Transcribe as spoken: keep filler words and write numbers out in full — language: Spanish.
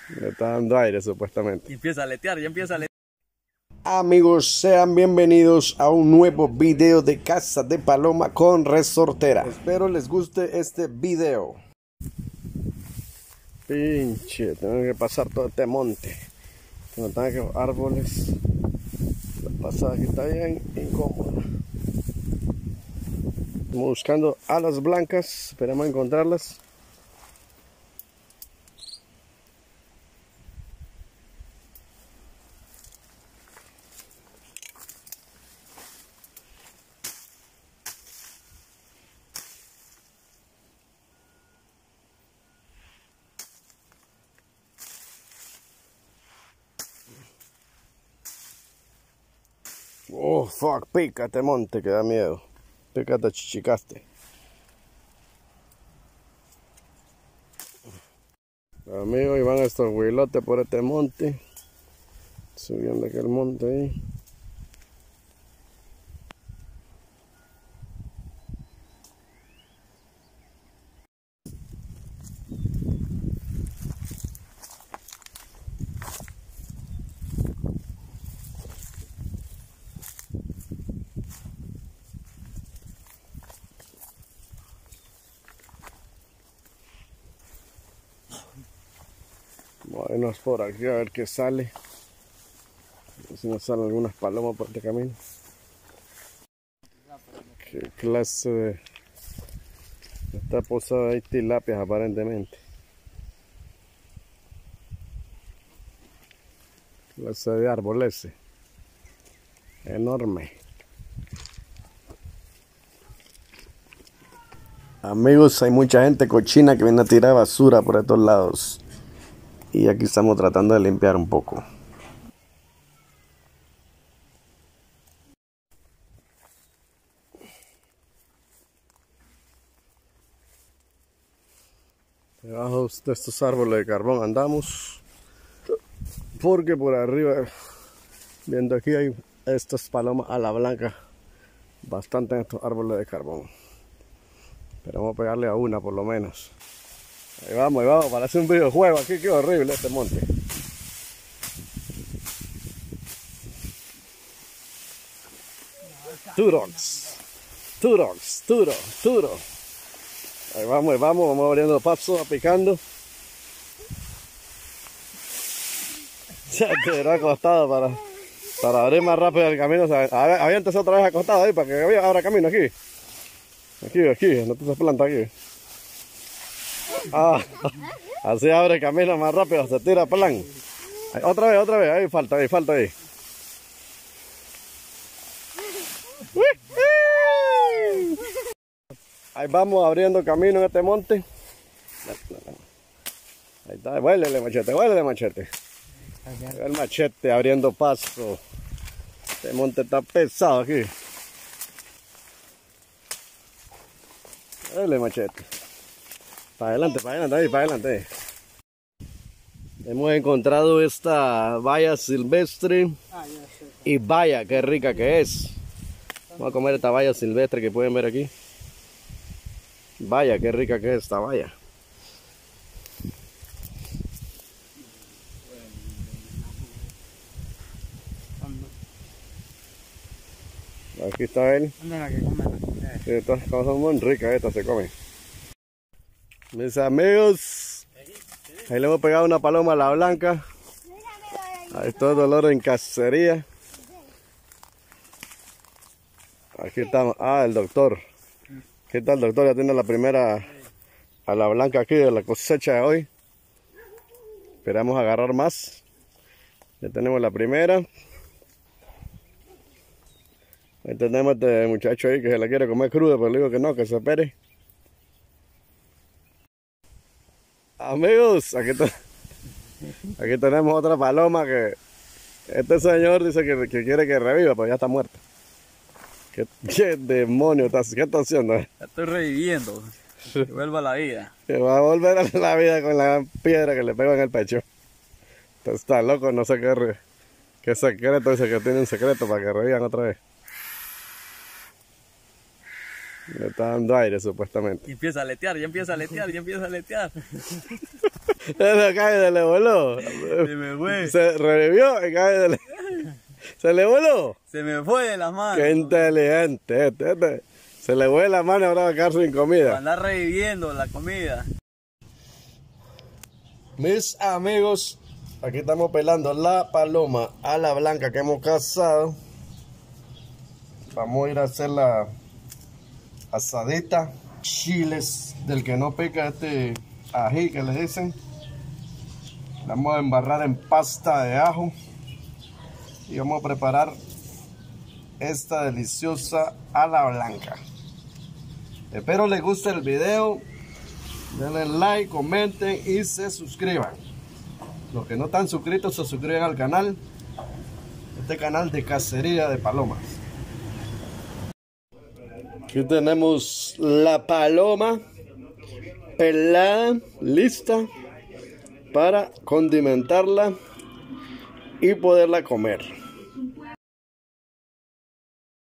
Le está dando aire supuestamente. Y empieza a letear, ya empieza a letear. Amigos, sean bienvenidos a un nuevo video de Caza de Paloma con Resortera. Espero les guste este video. Pinche, tengo que pasar todo este monte. No tengo que árboles. La pasada aquí está bien incómoda. Estamos buscando alas blancas. Esperamos encontrarlas. Oh, fuck, pícate monte, que da miedo. Pícate, chichicaste. Amigos, y van estos huilotes por este monte. Subiendo aquel monte ahí. Bueno, por aquí a ver qué sale. A ver si nos salen algunas palomas por este camino. Qué clase de... Está posada ahí tilapias aparentemente. Clase de árbol ese. Enorme. Amigos, hay mucha gente cochina que viene a tirar basura por estos lados. Y aquí estamos tratando de limpiar un poco. Debajo de estos árboles de carbón andamos. Porque por arriba, viendo aquí, hay estas palomas a la blanca. Bastante en estos árboles de carbón. Pero vamos a pegarle a una por lo menos. Ahí vamos, ahí vamos, parece un videojuego aquí, qué horrible este monte. Two dogs, two dogs, two dogs, two dogs. Ahí vamos, ahí vamos, vamos abriendo paso, picando. Ya te verá acostado para, para abrir más rápido el camino. O sea, aviéntese otra vez acostado ahí para que abra camino aquí. Aquí, aquí, no te planta aquí. Ah, así abre el camino más rápido, se tira plan. Ahí, otra vez, otra vez, ahí falta, ahí falta ahí. Ahí vamos abriendo camino en este monte. Ahí está, huélele machete, huélele machete. El machete abriendo paso. Este monte está pesado aquí. Huélele machete. Para adelante, para adelante, ahí, para adelante. Hemos encontrado esta valla silvestre. Y vaya, qué rica que es. Vamos a comer esta valla silvestre que pueden ver aquí. Vaya, qué rica que es esta valla. Aquí está él. Sí, estas cosas son muy ricas, estas se comen. Mis amigos, ahí le hemos pegado una paloma a la blanca. Ahí está el dolor en cacería. Aquí estamos. Ah, el doctor. ¿Qué tal, doctor? Ya tiene la primera a la blanca aquí de la cosecha de hoy. Esperamos agarrar más. Ya tenemos la primera. Ahí tenemos a este muchacho ahí que se la quiere comer cruda, pero le digo que no, que se espere. Amigos, aquí, te... aquí tenemos otra paloma que este señor dice que, que quiere que reviva, pero ya está muerta. ¿Qué, qué demonio está, qué está haciendo? La estoy reviviendo. Que vuelva a la vida. Que va a volver a la vida con la piedra que le pegó en el pecho. Entonces, está loco, no sé qué, qué secreto, dice que tiene un secreto para que revivan otra vez. Le está dando aire, supuestamente. Y empieza a aletear, ya empieza a aletear, ya empieza a aletear. Se cae, se le voló. Se me fue. Se revivió, se cae, se le, se le voló. Se me fue de las manos. Qué inteligente este, este. Se le fue la mano y ahora va a quedar sin comida. Anda reviviendo la comida. Mis amigos, aquí estamos pelando la paloma a la blanca que hemos cazado. Vamos a ir a hacer la asadita, chiles del que no pica, este ají que les dicen. La vamos a embarrar en pasta de ajo y vamos a preparar esta deliciosa a la blanca. Espero les guste el video, denle like, comenten y se suscriban. Los que no están suscritos se suscriben al canal, este canal de cacería de palomas. Aquí tenemos la paloma pelada, lista para condimentarla y poderla comer.